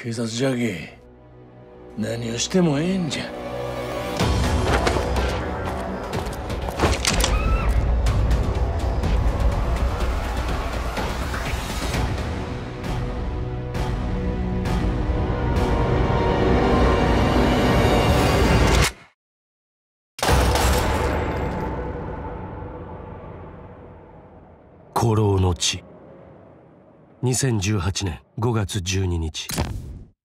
警察じゃけ何をしてもええんじゃ。 孤狼の地。2018年5月12日。